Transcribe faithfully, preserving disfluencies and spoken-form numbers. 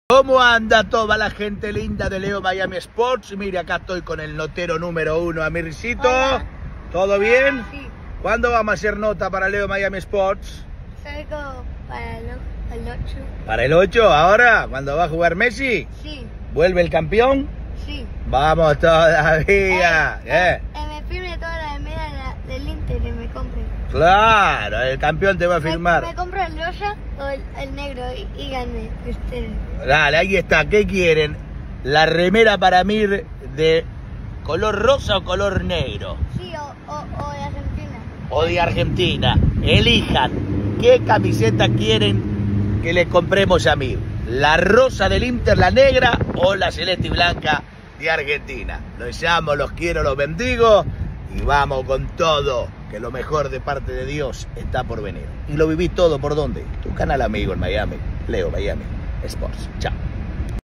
¿Cómo anda toda la gente linda de Leo Miami Sports? Mire, acá estoy con el notero número uno, Amircito. Hola. ¿Todo bien? Sí. ¿Cuándo vamos a hacer nota para Leo Miami Sports? Salgo para el, el ocho. ¿Para el ocho ahora? ¿Cuándo va a jugar Messi? Sí, ¿Vuelve el campeón? sí. Vamos todavía. Eh, ¿Eh? eh, me firme toda la remera de la- del Inter y me compre. Claro, el campeón te va a Me, firmar. me compro el rosa o el, el negro y, y gane ustedes. Dale, ahí está. ¿Qué quieren? ¿La remera para mí de color rosa o color negro? Sí, o, o, o de Argentina. O de Argentina. Elijan qué camiseta quieren que les compremos a mí. La rosa del Inter, la negra, o la celeste y blanca de Argentina. Los amo, los quiero, los bendigo y vamos con todo, que lo mejor de parte de Dios está por venir. Y lo viví todo por dónde? Tu canal amigo en Miami, Leo Miami Sports. Chao.